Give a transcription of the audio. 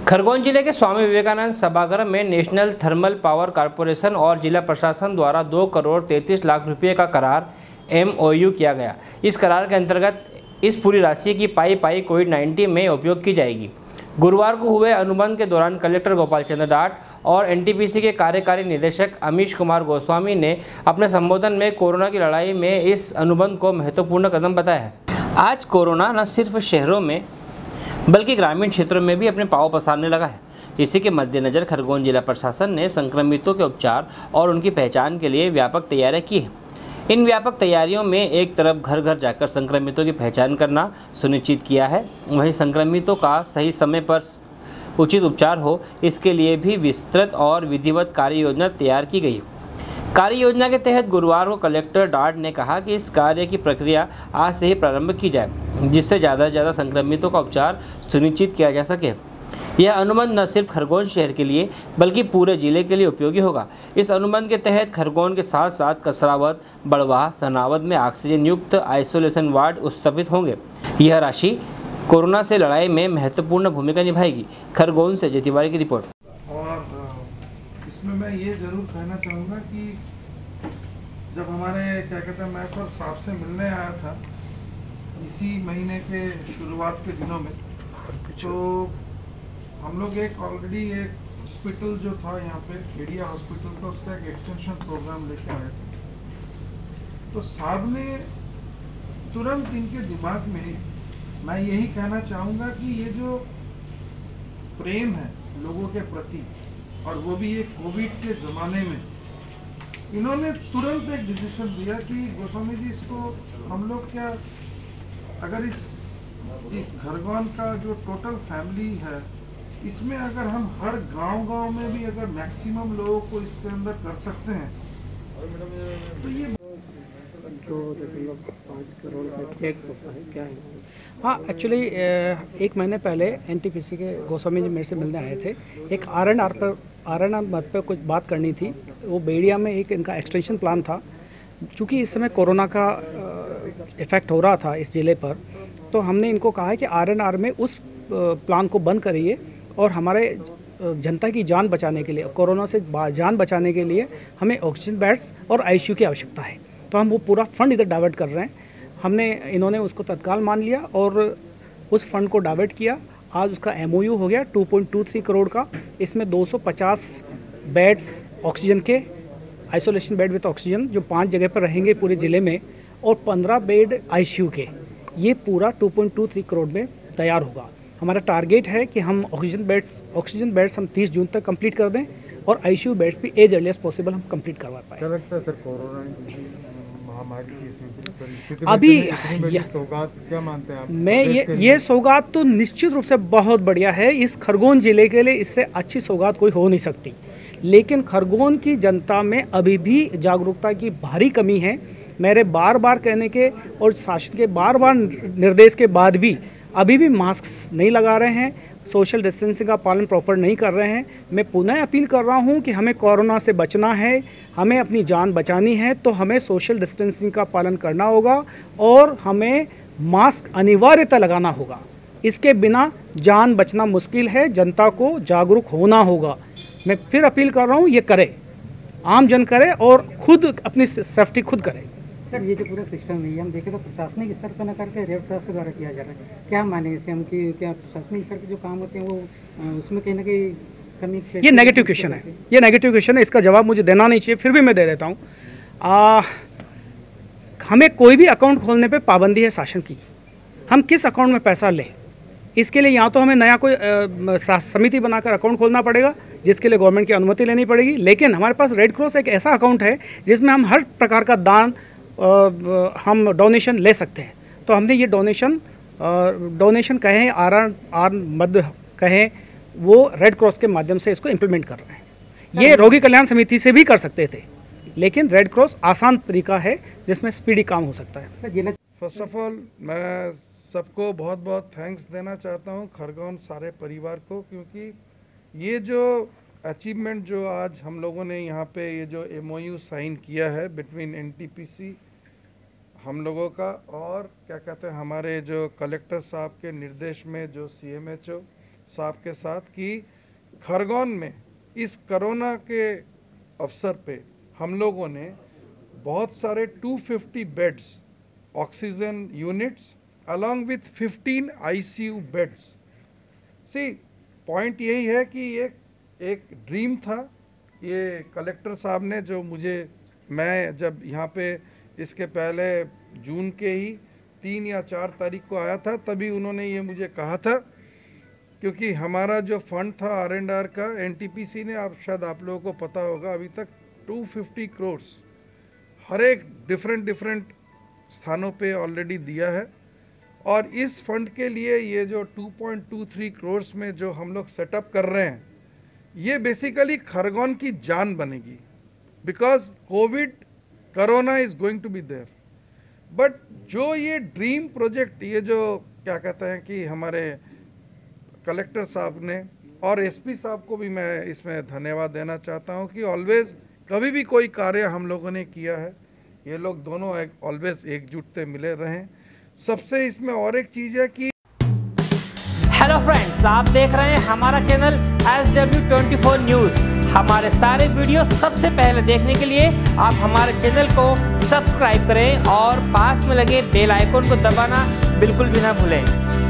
खरगोन जिले के स्वामी विवेकानंद सभागार में नेशनल थर्मल पावर कॉरपोरेशन और जिला प्रशासन द्वारा 2 करोड़ 33 लाख रुपए का करार MOU किया गया। इस करार के अंतर्गत इस पूरी राशि की पाई कोविड-19 में उपयोग की जाएगी। गुरुवार को हुए अनुबंध के दौरान कलेक्टर गोपाल चंद्र डाट और NTPC के कार्यकारी निदेशक अमीश कुमार गोस्वामी ने अपने संबोधन में कोरोना की लड़ाई में इस अनुबंध को महत्वपूर्ण कदम बताया है। आज कोरोना न सिर्फ शहरों में बल्कि ग्रामीण क्षेत्रों में भी अपने पांव पसारने लगा है। इसी के मद्देनज़र खरगोन जिला प्रशासन ने संक्रमितों के उपचार और उनकी पहचान के लिए व्यापक तैयारियां की हैं। इन व्यापक तैयारियों में एक तरफ घर घर जाकर संक्रमितों की पहचान करना सुनिश्चित किया है, वहीं संक्रमितों का सही समय पर उचित उपचार हो, इसके लिए भी विस्तृत और विधिवत कार्य योजना तैयार की गई है। कार्य योजना के तहत गुरुवार को कलेक्टर डाट ने कहा कि इस कार्य की प्रक्रिया आज से ही प्रारंभ की जाए, जिससे ज़्यादा से ज़्यादा संक्रमितों का उपचार सुनिश्चित किया जा सके। यह अनुबंध न सिर्फ खरगोन शहर के लिए बल्कि पूरे जिले के लिए उपयोगी होगा। इस अनुबंध के तहत खरगोन के साथ साथ कसरावद, बड़वाह, सनावद में ऑक्सीजन युक्त आइसोलेशन वार्ड स्थापित होंगे। यह राशि कोरोना से लड़ाई में महत्वपूर्ण भूमिका निभाएगी। खरगोन से जय तिवारी की रिपोर्ट। इसमें मैं ये जरूर कहना चाहूँगा कि जब हमारे क्या कहते हैं, मैं सब साहब से मिलने आया था इसी महीने के शुरुआत के दिनों में, तो हम लोग ऑलरेडी एक हॉस्पिटल जो था यहाँ पे एडिया हॉस्पिटल का, उसका एक एक्सटेंशन प्रोग्राम लेके आए थे। तो साहब ने तुरंत इनके दिमाग में, मैं यही कहना चाहूँगा कि ये जो प्रेम है लोगों के प्रति, और वो भी ये कोविड के ज़माने में, इन्होंने तुरंत एक डिसीजन दिया कि गोस्वामी जी, इसको हम लोग क्या, अगर इस खरगोन का जो टोटल फैमिली है, इसमें अगर हम हर गांव में भी अगर मैक्सिमम लोगों को इसके अंदर कर सकते हैं तो ये 2.5 करोड़ का चेक होता है क्या है? हाँ, एक्चुअली 1 महीने पहले NTPC के गोस्वामी जी मेरे से मिलने आए थे। एक आर.एन.आर मत पे कुछ बात करनी थी। वो बेड़िया में एक इनका एक्सटेंशन प्लान था। चूँकि इस समय कोरोना का इफ़ेक्ट हो रहा था इस ज़िले पर, तो हमने इनको कहा है कि आर.एन.आर में उस प्लान को बंद करिए और हमारे जनता की जान बचाने के लिए, कोरोना से जान बचाने के लिए हमें ऑक्सीजन बेड्स और ICU की आवश्यकता है। तो हम वो पूरा फंड इधर डाइवर्ट कर रहे हैं। इन्होंने उसको तत्काल मान लिया और उस फंड को डाइवर्ट किया। आज उसका MOU हो गया 2.23 करोड़ का। इसमें 250 बेड्स ऑक्सीजन के, आइसोलेशन बेड विद ऑक्सीजन जो 5 जगह पर रहेंगे पूरे ज़िले में, और 15 बेड ICU के। ये पूरा 2.23 करोड़ में तैयार होगा। हमारा टारगेट है कि हम ऑक्सीजन बेड्स हम 30 जून तक कंप्लीट कर दें और ICU बेड्स भी एज अर्ली एज पॉसिबल हम कंप्लीट करवा पाएँ। क्या लगता है सर, कोरोना महामारी की अभी सौगात क्या मानते हैं आप? मैं ये सौगात तो निश्चित रूप से बहुत बढ़िया है। इस खरगोन जिले के लिए इससे अच्छी सौगात कोई हो नहीं सकती। लेकिन खरगोन की जनता में अभी भी जागरूकता की भारी कमी है। मेरे बार कहने के और शासन के बार निर्देश के बाद भी अभी भी मास्क नहीं लगा रहे हैं, सोशल डिस्टेंसिंग का पालन प्रॉपर नहीं कर रहे हैं। मैं पुनः अपील कर रहा हूं कि हमें कोरोना से बचना है, हमें अपनी जान बचानी है, तो हमें सोशल डिस्टेंसिंग का पालन करना होगा और हमें मास्क अनिवार्यतः लगाना होगा। इसके बिना जान बचना मुश्किल है। जनता को जागरूक होना होगा। मैं फिर अपील कर रहा हूँ, ये करे, आम जन करे और खुद अपनी सेफ्टी खुद करे। सर, ये जो पूरा सिस्टम है, हम देखें तो प्रशासनिक स्तर पर न करके रेड क्रॉस के द्वारा किया जा रहा है। क्या माने इसे हम कि क्या प्रशासनिक स्तर के जो काम होते हैं वो उसमें कहीं ना कहीं कमी? ये नेगेटिव क्वेश्चन है, ये नेगेटिव क्वेश्चन है। इसका जवाब मुझे देना नहीं चाहिए, फिर भी मैं दे देता हूँ। हमें कोई भी अकाउंट खोलने पे पाबंदी है शासन की। हम किस अकाउंट में पैसा लें, इसके लिए या तो हमें नया कोई समिति बनाकर अकाउंट खोलना पड़ेगा, जिसके लिए गवर्नमेंट की अनुमति लेनी पड़ेगी। लेकिन हमारे पास रेड क्रॉस एक ऐसा अकाउंट है जिसमें हम हर प्रकार का दान, हम डोनेशन ले सकते हैं। तो हमने ये डोनेशन कहें, आर मद कहें, वो रेड क्रॉस के माध्यम से इसको इम्प्लीमेंट कर रहे हैं। ये रोगी कल्याण समिति से भी कर सकते थे, लेकिन रेड क्रॉस आसान तरीका है जिसमें स्पीडी काम हो सकता है। फर्स्ट ऑफ ऑल मैं सबको बहुत बहुत थैंक्स देना चाहता हूँ, खरगोन सारे परिवार को, क्योंकि ये जो अचीवमेंट जो आज हम लोगों ने यहाँ पे ये जो MOU साइन किया है बिटवीन NTPC हम लोगों का और क्या कहते हैं हमारे जो कलेक्टर साहब के निर्देश में जो CMHO साहब के साथ कि खरगोन में इस कोरोना के अवसर पे हम लोगों ने बहुत सारे 250 beds oxygen units along with 15 ICU beds. See point यही है कि एक ड्रीम था ये कलेक्टर साहब ने, जो मैं जब यहाँ पे इसके पहले जून के ही 3 या 4 तारीख को आया था, तभी उन्होंने ये मुझे कहा था, क्योंकि हमारा जो फंड था R&R का NTPC ने, शायद आप लोगों को पता होगा, अभी तक 250 करोड़ हर एक डिफरेंट स्थानों पे ऑलरेडी दिया है। और इस फंड के लिए ये जो 2.23 करोड़ में जो हम लोग सेटअप कर रहे हैं, ये बेसिकली खरगोन की जान बनेगी, because corona is going to be there. But जो ये ड्रीम प्रोजेक्ट, ये जो क्या कहते हैं कि हमारे कलेक्टर साहब ने और SP साहब को भी मैं इसमें धन्यवाद देना चाहता हूं कि ऑलवेज कभी भी कोई कार्य हम लोगों ने किया है, ये लोग दोनों ऑलवेज एकजुटते मिले रहें। सबसे इसमें और एक चीज़ है कि हेलो फ्रेंड्स, आप देख रहे हैं हमारा चैनल SW24 न्यूज़। हमारे सारे वीडियो सबसे पहले देखने के लिए आप हमारे चैनल को सब्सक्राइब करें और पास में लगे बेल आइकन को दबाना बिल्कुल भी ना भूलें।